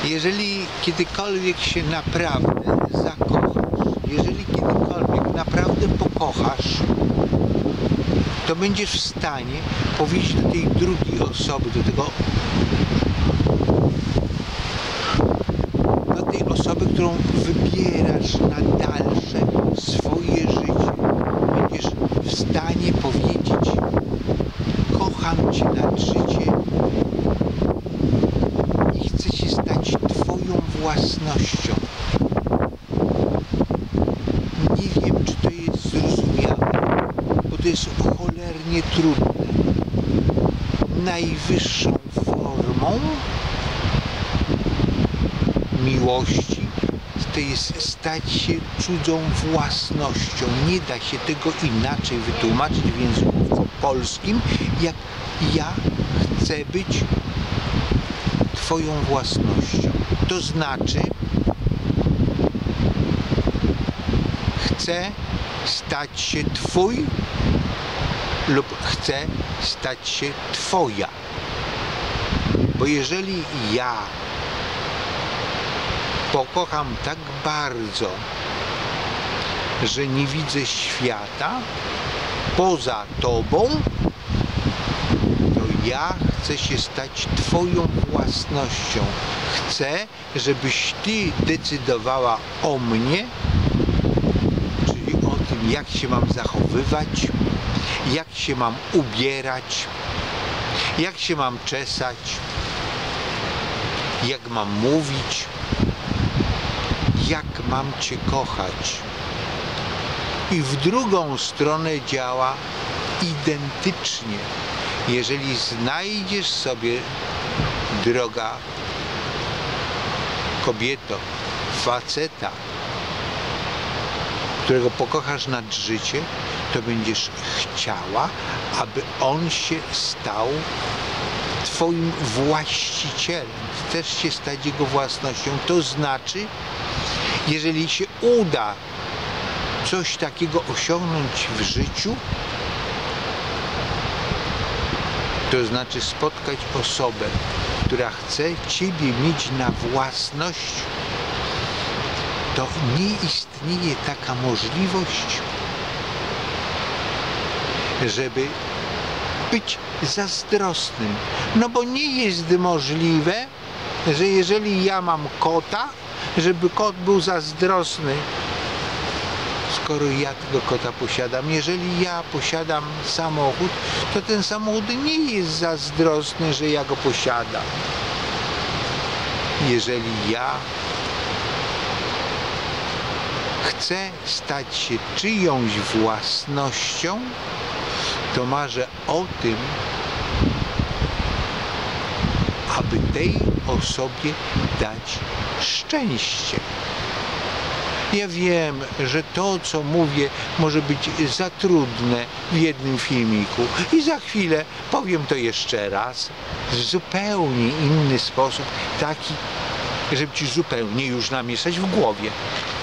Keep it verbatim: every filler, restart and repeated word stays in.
Jeżeli kiedykolwiek się naprawdę zakochasz, jeżeli kiedykolwiek naprawdę pokochasz, to będziesz w stanie powiedzieć do tej drugiej osoby, do tego do tej osoby, którą wybierasz na dalsze swoje życie, będziesz w stanie powiedzieć: kocham Cię nad życie i chcę się stać Twoją własnością. Nie wiem, czy to jest zrozumiałe, bo to jest cholernie trudne. Najwyższą formą miłości to jest stać się cudzą własnością. Nie da się tego inaczej wytłumaczyć w języku polskim, jak ja chcę być Twoją własnością. To znaczy, chcę stać się Twój lub chcę stać się Twoja. Bo jeżeli ja pokocham tak bardzo, że nie widzę świata poza Tobą, to ja chcę się stać Twoją własnością. Chcę, żebyś Ty decydowała o mnie, czyli o tym, jak się mam zachowywać, jak się mam ubierać, jak się mam czesać, jak mam mówić, jak mam Cię kochać. I w drugą stronę działa identycznie. Jeżeli znajdziesz sobie, droga kobieto, faceta, którego pokochasz nad życie, to będziesz chciała, aby on się stał Twoim właścicielem. Chcesz się stać jego własnością. To znaczy, jeżeli się uda coś takiego osiągnąć w życiu, to znaczy spotkać osobę, która chce Ciebie mieć na własność, to nie istnieje taka możliwość, żeby być zazdrosnym. No bo nie jest możliwe, że jeżeli ja mam kota, żeby kot był zazdrosny, skoro ja tego kota posiadam. Jeżeli ja posiadam samochód, to ten samochód nie jest zazdrosny, że ja go posiadam. Jeżeli ja chcę stać się czyjąś własnością, to marzę o tym, aby tej osobie dać szczęście. Ja wiem, że to, co mówię, może być za trudne w jednym filmiku i za chwilę powiem to jeszcze raz w zupełnie inny sposób, taki, żeby Ci zupełnie już namieszać w głowie.